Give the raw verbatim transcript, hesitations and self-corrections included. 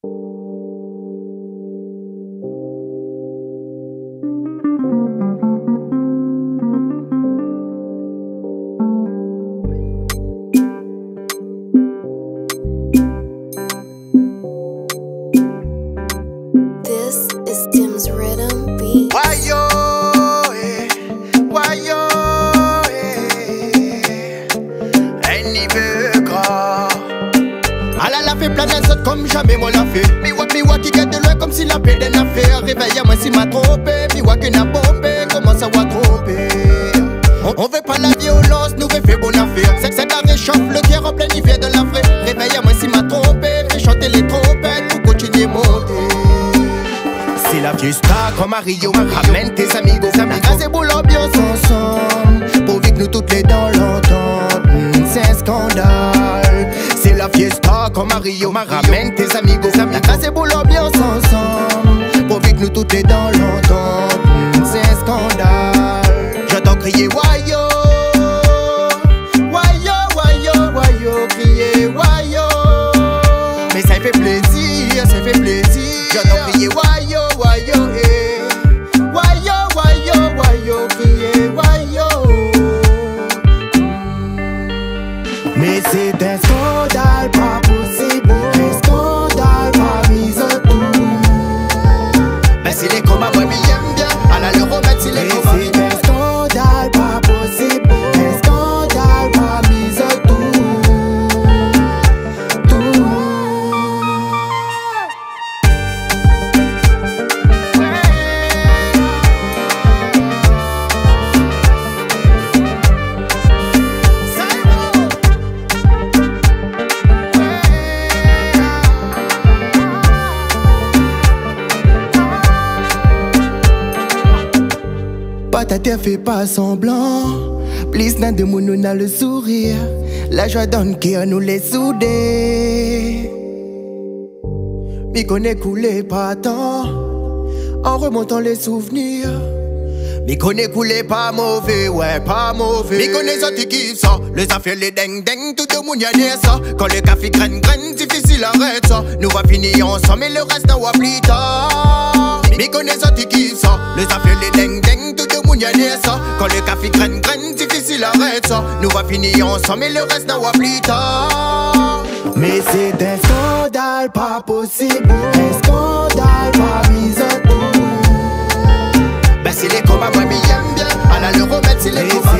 This is Tim's Rhythm Beat. Why yo, eh? Why yo, eh? Any beca. Elle a fait plein d'autres comme jamais moi l'a fait. Mi wa mi wa qui gagne de loin comme si la paix d'un affaire. Réveille-moi si m'a trompé. Mi wa qui n'a bombé, comment ça va tromper? On, on veut pas la violence, nous veut faire bonne affaire. C'est que c'est un réchauffe le cœur en plein hiver de la vraie. Réveille-moi si m'a trompé. Fais chanter les trompettes pour continuer monter. C'est la fiesta comme à Rio. Ramène tes amigos, amis. C'est beau l'ambiance ensemble. Pour vivre nous toutes les dans l'entente. Mmh, c'est un scandale. C'est la fiesta comme à Rio. Ramène tes amigos, amis. C'est beau l'ambiance ensemble. Pour vivre nous toutes les dans l'entente. Mmh, c'est un scandale. J'entends crier wayo. Wayo, wayo, wayo. Crier wayo. Mais ça fait plaisir, ça fait plaisir. J'entends crier wayo, wayo, eh. Wayo, wayo, wayo, crier wayo. Mais c'est un scandale, pas possible. Un scandale, pas mise au tout. Ben si les combats, moi, m'y aime bien. À la le remettre, si les combats. Mais c'est un scandale, pas possible. Un scandale, pas mise au tout. Patate fait pas semblant. Please n'a de moun n'a le sourire. La joie donne qui nous les soudés. Mi connaît coulé pas tant. En remontant les souvenirs. Mi connaît coulé pas mauvais, ouais pas mauvais. Mi connaît ça qui kiffent ça. Les affaires les deng deng, tout le monde y a des ça. Quand le café graine graine, difficile arrête ça. Nous va finir ensemble mais le reste n'a pas plus tard. Mi connaît ça qui kiffent ça. Les affaires les deng deng, tout le monde y a des ça. Quand le café graine graine, difficile arrête ça. Nous va finir ensemble mais le reste n'a pas plus tard. Mais c'est un scandale, pas possible. Un scandale, pas mise au tout. Ben si les combats, moi m'y aime bien. À la le remettre si les combats.